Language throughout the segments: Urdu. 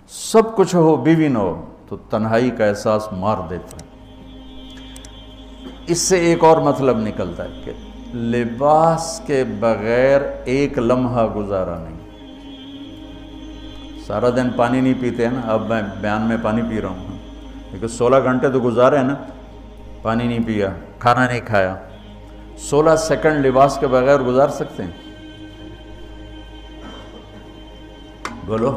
سب کچھ ہو بیوی نہ ہو تو تنہائی کا احساس مار دیتا ہے۔ اس سے ایک اور مطلب نکلتا ہے کہ لباس کے بغیر ایک لمحہ گزارا نہیں۔ سارا دن پانی نہیں پیتے ہیں نا، اب میں بیان میں پانی پی رہا ہوں، لیکن 16 گھنٹے تو گزارے ہیں نا، پانی نہیں پیا، کھانا نہیں کھایا، 16 سیکنڈ لباس کے بغیر گزار سکتے ہیں؟ بولو۔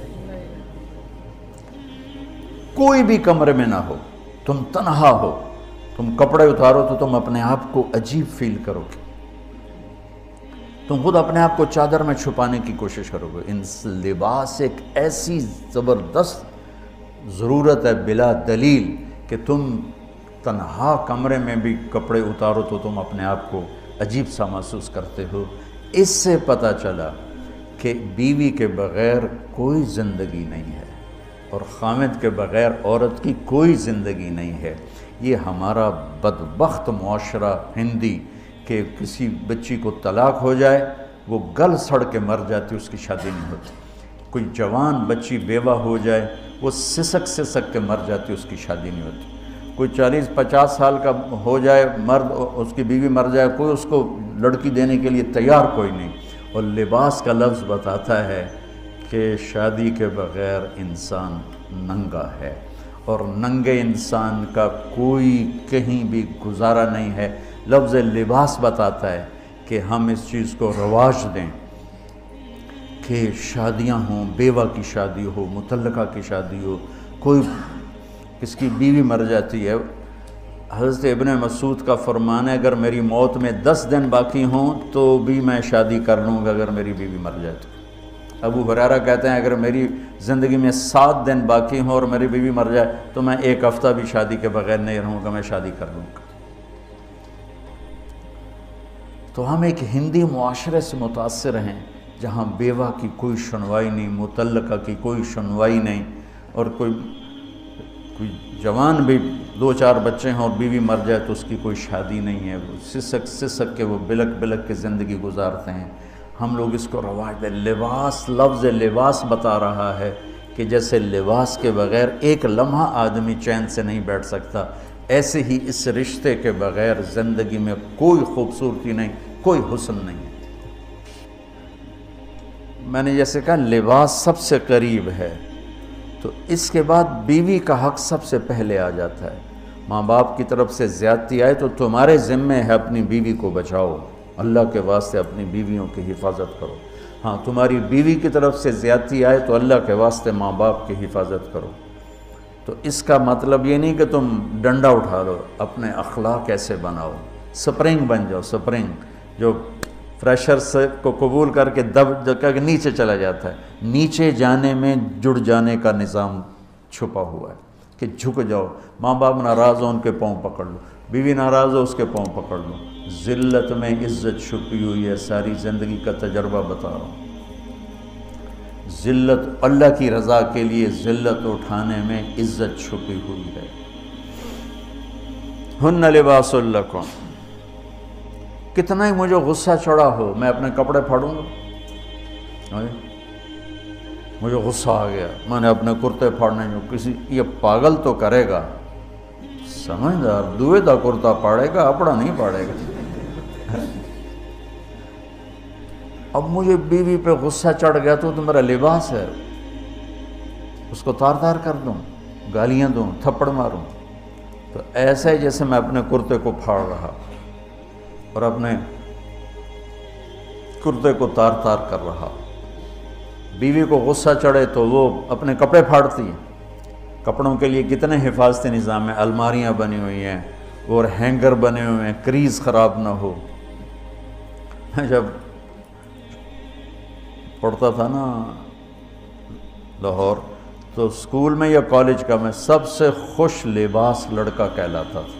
کوئی بھی کمرے میں نہ ہو، تم تنہا ہو، تم کپڑے اتارو تو تم اپنے آپ کو عجیب فیل کرو گے، تم خود اپنے آپ کو چادر میں چھپانے کی کوشش کرو گے۔ ان لباس ایک ایسی زبردست ضرورت ہے بلا دلیل کہ تم تنہا کمرے میں بھی کپڑے اتارو تو تم اپنے آپ کو عجیب سا محسوس کرتے ہو۔ اس سے پتہ چلا کہ بیوی کے بغیر کوئی زندگی نہیں ہے اور خامد کے بغیر عورت کی کوئی زندگی نہیں ہے۔ یہ ہمارا بدبخت معاشرہ ہندی کہ کسی بچی کو طلاق ہو جائے وہ گل سڑ کے مر جاتی، اس کی شادی نہیں ہوتی۔ کوئی جوان بچی بیوہ ہو جائے وہ سسک سسک کے مر جاتی، اس کی شادی نہیں ہوتی۔ کوئی 40-50 سال کا ہو جائے مرد، اس کی بیوی مر جائے، کوئی اس کو لڑکی دینے کے لیے تیار کوئی نہیں۔ اور لباس کا لفظ بتاتا ہے کہ شادی کے بغیر انسان ننگا ہے، اور ننگے انسان کا کوئی کہیں بھی گزارا نہیں ہے۔ لفظ لباس بتاتا ہے کہ ہم اس چیز کو رواج دیں کہ شادیاں ہوں، بیوہ کی شادی ہو، مطلقہ کی شادی ہو، کوئی کس کی بیوی مر جاتی ہے۔ حضرت ابن مسعود کا فرمان ہے اگر میری موت میں 10 دن باقی ہوں تو بھی میں شادی کر لوں گا اگر میری بیوی مر جائے تو۔ ابو ہریرہ کہتے ہیں اگر میری زندگی میں 7 دن باقی ہوں اور میری بیوی مر جائے تو میں 1 ہفتہ بھی شادی کے بغیر نہیں رہوں گا، میں شادی کر لوں گا۔ تو ہم ایک ہندی معاشرے سے متاثر ہیں جہاں بیوہ کی کوئی سنوائی نہیں، مطلقہ کی کوئی سنوائی نہیں، اور کوئی جوان بھی 2-4 بچے ہیں اور بیوی مر جائے تو اس کی کوئی شادی نہیں ہے، وہ سسک سسک کے وہ بلک بلک کے زندگی گزارتے ہیں۔ ہم لوگ اس کو رواج دیں۔ لباس، لفظ لباس بتا رہا ہے کہ جیسے لباس کے بغیر ایک لمحہ آدمی چین سے نہیں بیٹھ سکتا، ایسے ہی اس رشتے کے بغیر زندگی میں کوئی خوبصورتی نہیں، کوئی حسن نہیں۔ میں نے جیسے کہا لباس سب سے قریب ہے، تو اس کے بعد بیوی کا حق سب سے پہلے آ جاتا ہے۔ ماں باپ کی طرف سے زیادتی آئے تو تمہارے ذمہ ہے اپنی بیوی کو بچاؤ، اللہ کے واسطے اپنی بیویوں کی حفاظت کرو۔ ہاں تمہاری بیوی کی طرف سے زیادتی آئے تو اللہ کے واسطے ماں باپ کی حفاظت کرو۔ تو اس کا مطلب یہ نہیں کہ تم ڈنڈا اٹھا لو، اپنے اخلاق ایسے بناؤ، سپرنگ بن جاؤ، سپرنگ جو فریشر سے کو قبول کر کے دب کے نیچے چلا جاتا ہے۔ نیچے جانے میں جڑ جانے کا نظام چھپا ہوا ہے کہ جھک جاؤ، ماں باپ ناراض ہو ان کے پاؤں پکڑ لو، بیوی ناراض ہو اس کے پاؤں پکڑ لو۔ ذلت میں عزت چھپی ہوئی ہے، ساری زندگی کا تجربہ بتا رہا ہوں۔ ذلت، اللہ کی رضا کے لیے ذلت اٹھانے میں عزت چھپی ہوئی ہے۔ ہن لباس لکم، کتنا ہی مجھے غصہ چڑھا ہو میں اپنے کپڑے پھاڑوں گا، مجھے غصہ آ گیا میں نے اپنے کرتے پھاڑنے جو کسی یہ پاگل تو کرے گا، سمجھدار دوئے دا کرتا پاڑے گا، اپنا نہیں پاڑے گا۔ اب مجھے بیوی پہ غصہ چڑھ گیا تو میرا لباس ہے، اس کو تار تار کر دوں، گالیاں دوں، تھپڑ ماروں، تو ایسا ہی جیسے میں اپنے کرتے کو پھاڑ رہا اور اپنے کرتے کو تار تار کر رہا۔ بیوی کو غصہ چڑھے تو وہ اپنے کپڑے پھاڑتی ہے۔ کپڑوں کے لیے کتنے حفاظتی نظام ہیں، الماریاں بنی ہوئی ہیں اور ہینگر بنے ہوئے ہیں، کریز خراب نہ ہو۔ جب پڑھتا تھا نا لاہور تو اسکول میں یا کالج کا میں سب سے خوش لباس لڑکا کہلاتا تھا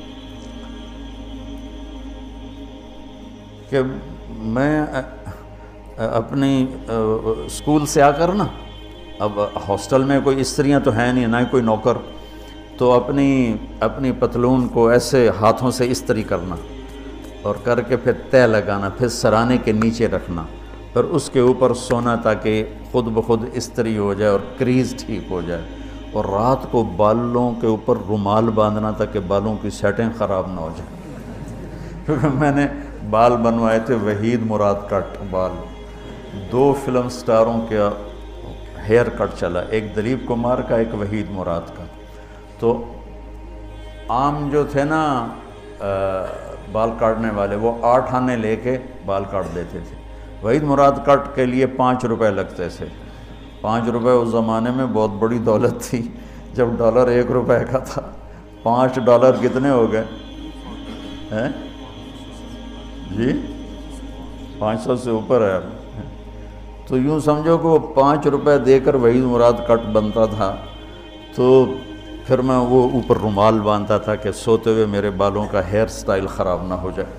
کہ میں اپنی اسکول سے آ کر نا، اب ہاسٹل میں کوئی استریاں تو ہیں نہیں، نہ ہی کوئی نوکر، تو اپنی پتلون کو ایسے ہاتھوں سے استری کرنا اور کر کے پھر تہہ لگانا، پھر سرانے کے نیچے رکھنا پھر اس کے اوپر سونا تاکہ خود بخود استری ہو جائے اور کریز ٹھیک ہو جائے، اور رات کو بالوں کے اوپر رومال باندھنا تاکہ بالوں کی سیٹیں خراب نہ ہو جائیں۔ کیونکہ میں نے بال بنوائے تھے وحید مراد کٹ بال، 2 فلم سٹاروں کا ہیئر کٹ چلا، ایک دلیپ کمار کا، ایک وحید مراد کا۔ تو عام جو تھے نا بال کاٹنے والے، وہ 8 آنے لے کے بال کاٹ دیتے تھے۔ وحید مراد کٹ کے لیے 5 روپے لگتے تھے۔ 5 روپے اس زمانے میں بہت بڑی دولت تھی، جب ڈالر 1 روپے کا تھا۔ 5 ڈالر کتنے ہو گئے ہیں جی؟ 500 سے اوپر ہے۔ تو یوں سمجھو کہ وہ 5 روپے دے کر وحید مراد کٹ بنتا تھا، تو پھر میں وہ اوپر رومال باندھتا تھا کہ سوتے ہوئے میرے بالوں کا ہیئر سٹائل خراب نہ ہو جائے۔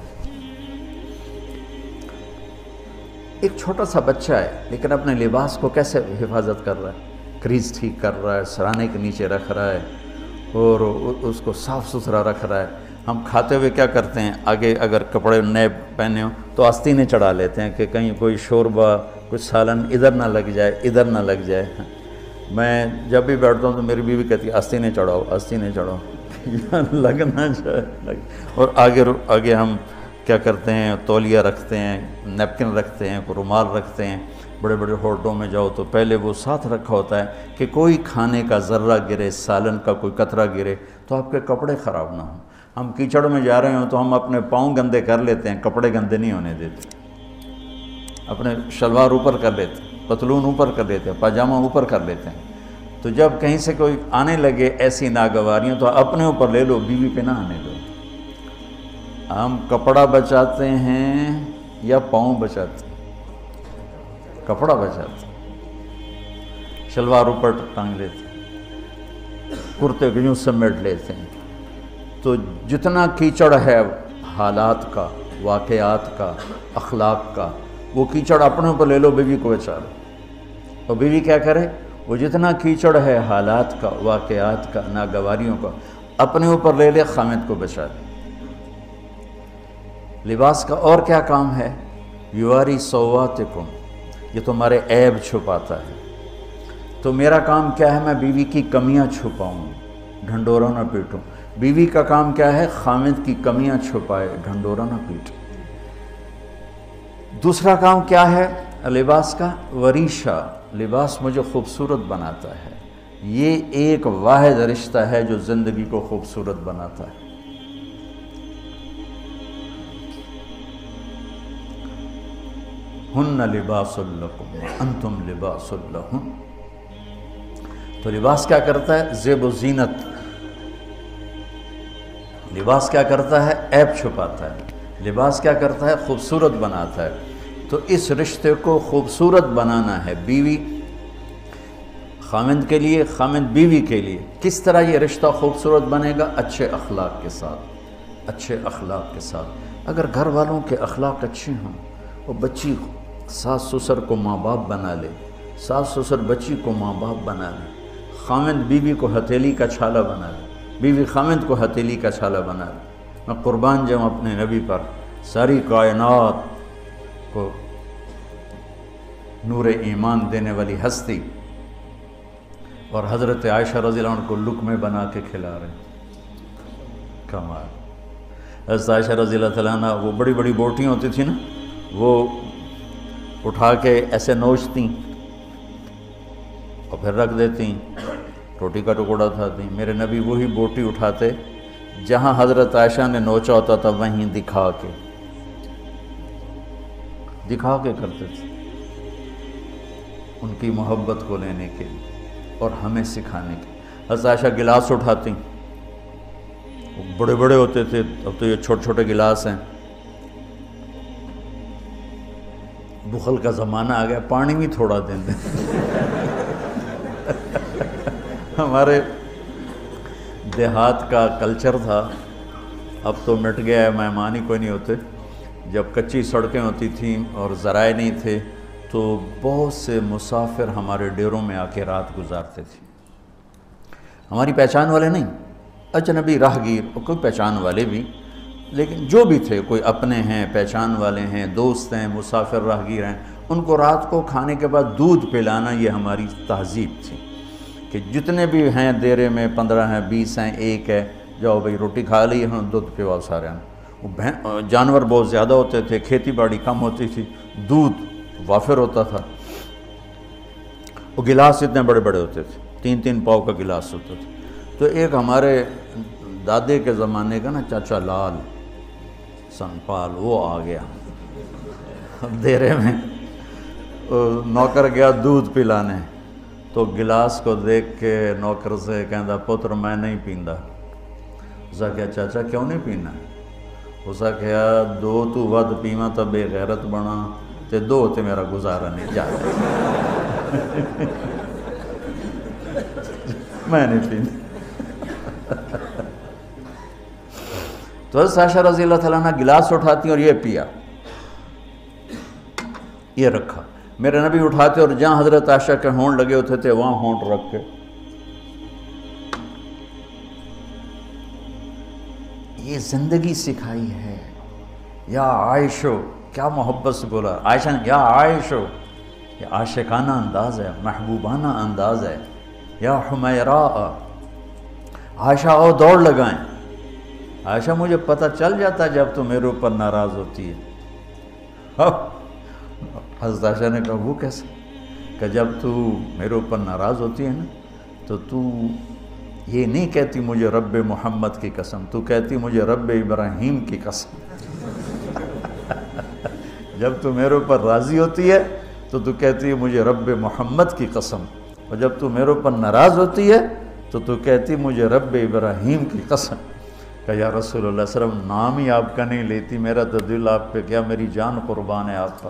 ایک چھوٹا سا بچہ ہے لیکن اپنے لباس کو کیسے حفاظت کر رہا ہے، کریز ٹھیک کر رہا ہے، سرانے کے نیچے رکھ رہا ہے اور اس کو صاف ستھرا رکھ رہا ہے۔ ہم کھاتے ہوئے کیا کرتے ہیں، آگے اگر کپڑے نئے پہنے ہوں تو آستینیں چڑھا لیتے ہیں کہ کہیں کوئی شوربہ، کوئی سالن ادھر نہ لگ جائے، ادھر نہ لگ جائے۔ میں جب بھی بیٹھتا ہوں تو میری بیوی کہتی ہے آستینیں چڑھاؤ، آستینیں چڑھاؤ، لگ نہ جائے۔ اور آگے ہم کیا کرتے ہیں، تولیہ رکھتے ہیں، نیپکن رکھتے ہیں، رومال رکھتے ہیں۔ بڑے بڑے ہوٹلوں میں جاؤ تو پہلے وہ ساتھ رکھا ہوتا ہے کہ کوئی کھانے کا ذرہ گرے، سالن کا کوئی قطرہ گرے تو آپ کے کپڑے خراب نہ ہوں۔ ہم کیچڑ میں جا رہے ہوں تو ہم اپنے پاؤں گندے کر لیتے ہیں، کپڑے گندے نہیں ہونے دیتے۔ اپنے شلوار اوپر کر لیتے ہیں، پتلون اوپر کر لیتے ہیں، پاجامہ اوپر کر لیتے ہیں۔ تو جب کہیں سے کوئی آنے لگے ایسی ناگواریاں تو اپنے اوپر لے لو، بیوی پہ نہ آنے دو۔ ہم کپڑا بچاتے ہیں یا پاؤں بچاتے ہیں؟ کپڑا بچاتے ہیں، شلوار اوپر ٹانگ لیتے ہیں، کرتے کو یوں سمیٹ لیتے ہیں۔ تو جتنا کیچڑ ہے حالات کا، واقعات کا، اخلاق کا، وہ کیچڑ اپنے اوپر لے لو، بیوی کو بچا لو۔ اور بیوی کیا کرے، وہ جتنا کیچڑ ہے حالات کا، واقعات کا، ناگواریوں کا، اپنے اوپر لے لے، خامد کو بچا لے۔ لباس کا اور کیا کام ہے، یواری سواتکم، یہ تمہارے عیب چھپاتا ہے۔ تو میرا کام کیا ہے، میں بیوی کی کمیاں چھپاؤں، ڈھنڈورا نہ پیٹوں۔ بیوی کا کام کیا ہے، خامد کی کمیاں چھپائے، ڈھنڈورا نہ پیٹے۔ دوسرا کام کیا ہے لباس کا، وریشہ، لباس مجھے خوبصورت بناتا ہے۔ یہ ایک واحد رشتہ ہے جو زندگی کو خوبصورت بناتا ہے۔ ہن لباس لکم انتم لباس لہن۔ تو لباس کیا کرتا ہے، زیب و زینت۔ لباس کیا کرتا ہے، عیب چھپاتا ہے۔ لباس کیا کرتا ہے، خوبصورت بناتا ہے۔ تو اس رشتے کو خوبصورت بنانا ہے، بیوی خامند کے لیے، خامند بیوی کے لیے۔ کس طرح یہ رشتہ خوبصورت بنے گا، اچھے اخلاق کے ساتھ، اچھے اخلاق کے ساتھ۔ اگر گھر والوں کے اخلاق اچھے ہوں، وہ بچی ساس سسر کو ماں باپ بنا لے، ساس سسر بچی کو ماں باپ بنا لے، خامند بیوی کو ہتھیلی کا چھالا بنا لے، بیوی خامند کو ہتھیلی کا چھالا بنا لے۔ میں قربان جاؤں اپنے نبی پر، ساری کائنات کو نور ایمان دینے والی ہستی، اور حضرت عائشہ رضی اللہ عنہ کو لقمے بنا کے کھلا رہے ہیں، کمال۔ حضرت عائشہ رضی اللہ تعالیٰ عنہ، وہ بڑی بڑی بوٹیاں ہوتی تھیں نا، وہ اٹھا کے ایسے نوچتیں اور پھر رکھ دیتیں، روٹی کا ٹکڑا اٹھاتی۔ میرے نبی وہی بوٹی اٹھاتے جہاں حضرت عائشہ نے نوچا ہوتا تھا، وہیں دکھا کے کرتے تھے، ان کی محبت کو لینے کے لیے اور ہمیں سکھانے کے۔ حضرت عائشہ گلاس اٹھاتی، وہ بڑے بڑے ہوتے تھے، اب تو یہ چھوٹے چھوٹے گلاس ہیں۔ بخل کا زمانہ آ گیا، پانی بھی تھوڑا دیں دیں۔ ہمارے دیہات کا کلچر تھا، اب تو مٹ گیا ہے، مہمان ہی کوئی نہیں ہوتے۔ جب کچی سڑکیں ہوتی تھیں اور ذرائع نہیں تھے تو بہت سے مسافر ہمارے ڈیروں میں آ کے رات گزارتے تھے۔ ہماری پہچان والے نہیں، اجنبی راہگیر، اور کوئی پہچان والے بھی، لیکن جو بھی تھے، کوئی اپنے ہیں، پہچان والے ہیں، دوست ہیں، مسافر راہگیر ہیں، ان کو رات کو کھانے کے بعد دودھ پلانا یہ ہماری تہذیب تھی کہ جتنے بھی ہیں دیرے میں 15 ہیں 20 ہیں 1 ہے، جاؤ بھئی روٹی کھا لی ہاں دودھ پیواؤ سارے ہیں۔ وہ جانور بہت زیادہ ہوتے تھے، کھیتی باڑی کم ہوتی تھی، دودھ وافر ہوتا تھا، وہ گلاس اتنے بڑے بڑے ہوتے تھے، 3 پاؤ کا گلاس ہوتا تھا۔ تو ایک ہمارے دادے کے زمانے کا نا چاچا لال سنپال وہ آ گیا دیرے میں، نوکر گیا دودھ پلانے، تو گلاس کو دیکھ کے نوکر سے کہندا پتر میں نہیں پیندا۔ اسا کہا چاچا کیوں نہیں پینا؟ اسا کہا 2 تو ود پیواں تو بے غیرت بنا تے 2 تے میرا گزارا نہیں جاتا میں نہیں پیندا۔ تو حضرت عائشہ رضی اللہ تعالیٰ عنہ گلاس اٹھاتی اور یہ پیا، یہ رکھا۔ میرے نبی اٹھاتے اور جہاں حضرت عائشہ کے ہونٹ لگے ہوتے تھے وہاں ہونٹ رکھ کے یہ زندگی سکھائی ہے۔ یا عائشو، کیا محبت سے بولا عائشہ نے، یا عائشو، یہ عاشقانہ انداز ہے، محبوبانہ انداز ہے۔ یا حمیراء، عائشہ آؤ دوڑ لگائیں۔ عائشہ مجھے پتہ چل جاتا جب تو میرے اوپر ناراض ہوتی ہے۔ حضرت عائشہ نے کہا وہ کیسے؟ کہ جب تو میرے اوپر ناراض ہوتی ہے نا تو یہ نہیں کہتی مجھے رب محمد کی قسم، تو کہتی مجھے رب ابراہیم کی قسم۔ جب تو میرے اوپر راضی ہوتی ہے تو کہتی ہے مجھے رب محمد کی قسم، اور جب تو میرے اوپر ناراض ہوتی ہے تو کہتی مجھے رب ابراہیم کی قسم۔ کہ یا رسول اللہ صلی اللہ علیہ وسلم نام ہی آپ کا نہیں لیتی، میرا تو دل آپ پہ کیا، میری جان قربان ہے آپ پر۔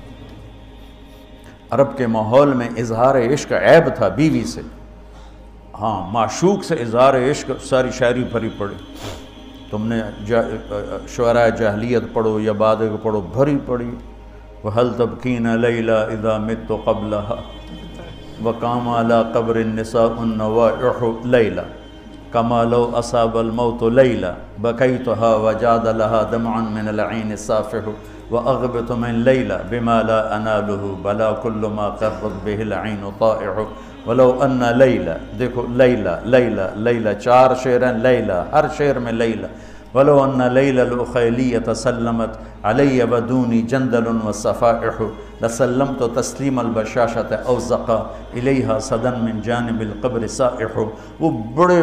عرب کے ماحول میں اظہار عشق عیب تھا بیوی سے، ہاں معشوق سے اظہار عشق ساری شاعری بھری پڑی۔ تم نے شعراء جاہلیت پڑھو یا بعد کو پڑھو، بھری پڑی۔ وَهَلْ تَبْكِينَ لَيْلَا إِذَا مِتُّ قَبْلَهَا وَقَامَ عَلَىٰ قَبْرِ النِّسَاءُ النَّوَائِحُ لَيْلًا كَمَا لَوْ أَصَابَ الْمَوْتُ لَيْلًا بَكَيْتُهَا وَجَادَ لَهَا دَمْعًا مِنَ الْعَيْنِ الصَّافِحُ وَأَغْبِطُ مِنْ لَيْلًا بِمَا لَا أَنَالُهُ بَلَا كُلُّ مَا قَرَّتْ بِهِ الْعَيْنُ طَائِعُ وَلَوْ أَنَّ لَيْلًا، دیکھو لیلہ لیلہ لیلہ 4 شعر ہیں، لیلہ ہر شعر میں لیلہ۔ وَلَوْ أَنَّ لَيْلَ الْأُخَيْلِيَّةَ سَلَّمَتْ عَلَيَّ وَدُونِي جَنْدَلٌ وَالصَّفَائِحُ لَسَلَّمْتُ تَسْلِيمَ الْبَشَاشَةِ أَوْزَقَ إِلَيْهَا صَدًا مِنْ جَانِبِ الْقَبْرِ سَائِحُ۔ وہ بڑے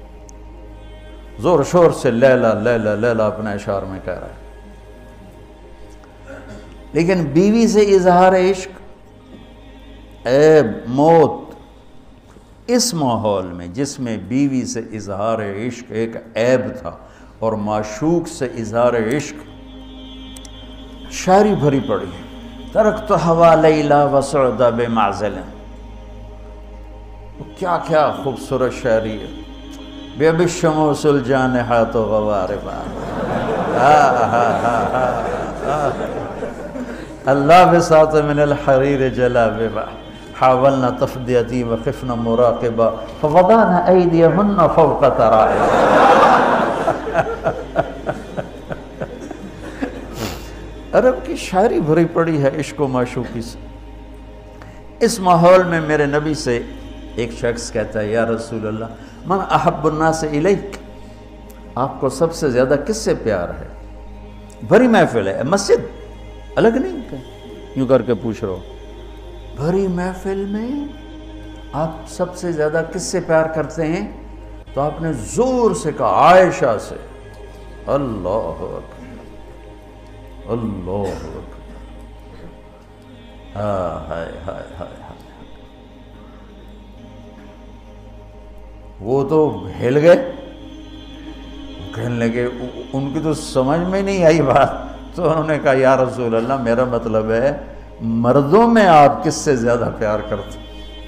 زور شور سے لیلہ لیلہ لیلہ اپنے اشعار میں کہہ رہا ہے، لیکن بیوی سے اظہار عشق عیب، موت، اس ماحول میں جس میں بیوی سے اظہار عشق ایک عیب تھا اور معشوق سے اظہار عشق شاعری بھری پڑی۔ ترکت ہوا لیلہ وسعد بمعزل، کیا کیا خوبصورت شاعری ہے۔ بے بالشموس الجانحات غواربا، اللہ بساط من الحریر جلاببا حاولنا تفدیتی وخفنا مراقبا فوضعنا ایدیہن فوق ترائب۔ عرب کی شاعری بھری پڑی ہے عشق و معشوقی سے۔ اس ماحول میں میرے نبی سے ایک شخص کہتا ہے یا رسول اللہ من احب الناس الیک، آپ کو سب سے زیادہ کس سے پیار ہے؟ بھری محفل ہے، مسجد الگ نہیں یوں کر کے پوچھ رہا ہو، بھری محفل میں آپ سب سے زیادہ کس سے پیار کرتے ہیں؟ تو آپ نے زور سے کہا عائشہ سے۔ اللہ اکبر، اللہ اکبر، ہائے ہائے ہائے۔ وہ تو ہل گئے، کہنے لگے، ان کی تو سمجھ میں نہیں آئی بات، تو انہوں نے کہا یا رسول اللہ میرا مطلب ہے مردوں میں آپ کس سے زیادہ پیار کرتے؟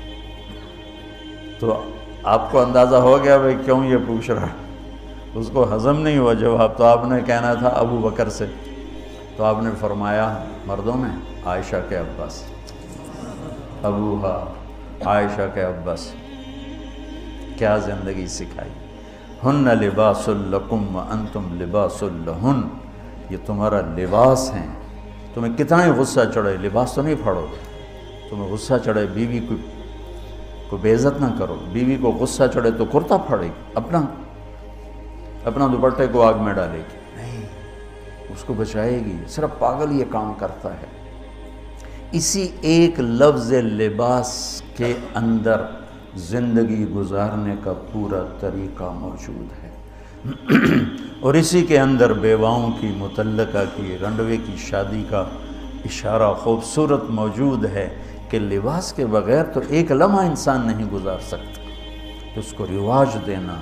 تو آپ کو اندازہ ہو گیا بھئی کیوں یہ پوچھ رہا ہے، اس کو ہضم نہیں ہوا جواب۔ تو آپ نے کہنا تھا ابو بکر سے، تو آپ نے فرمایا مردوں میں عائشہ کے عباس، ابوہا عائشہ کے عباس۔ کیا زندگی سکھائی۔ ہن لباس لکم وانتم لباس لہن، یہ تمہارا لباس ہیں تمہیں کتنا ہی غصہ چڑھے لباس تو نہیں پھاڑو گے. تمہیں غصہ چڑھے بیوی کو بے عزت نہ کرو. بیوی کو غصہ چڑھے تو کرتا پھاڑے گی, اپنا دوپٹے کو آگ میں ڈالے گی, نہیں, اس کو بچائے گی. صرف پاگل یہ کام کرتا ہے. اسی ایک لفظ لباس کے اندر زندگی گزارنے کا پورا طریقہ موجود ہے. اور اسی کے اندر بیواؤں کی, مطلقہ کی, رنڈوے کی شادی کا اشارہ خوبصورت موجود ہے کہ لباس کے بغیر تو ایک لمحہ انسان نہیں گزار سکتا. تو اس کو رواج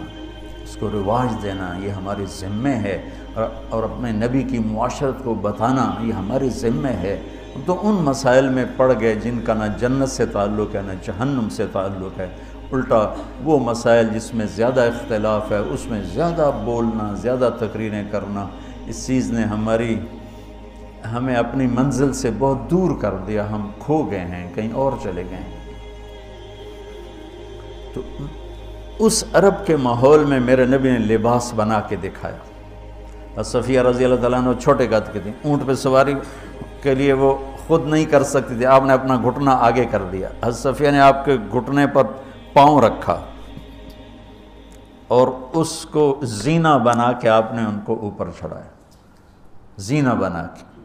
دینا یہ ہمارے ذمہ ہے, اور اپنے نبی کی معاشرت کو بتانا یہ ہمارے ذمہ ہے. تو ان مسائل میں پڑ گئے جن کا نہ جنت سے تعلق ہے نہ جہنم سے تعلق ہے. الٹا وہ مسائل جس میں زیادہ اختلاف ہے اس میں زیادہ بولنا, زیادہ تقریریں کرنا, اس چیز نے ہمیں اپنی منزل سے بہت دور کر دیا. ہم کھو گئے ہیں, کہیں اور چلے گئے ہیں. تو اس عرب کے ماحول میں میرے نبی نے لباس بنا کے دکھایا. صفیہ رضی اللہ تعالیٰ عنہ چھوٹے قد کی تھیں, اونٹ پہ سواری کے لیے وہ خود نہیں کر سکتی تھی, آپ نے اپنا گھٹنا آگے کر دیا. حضرت صفیہ نے آپ کے گھٹنے پر پاؤں رکھا اور اس کو زینہ بنا کے آپ نے ان کو اوپر چڑھایا, زینہ بنا کے.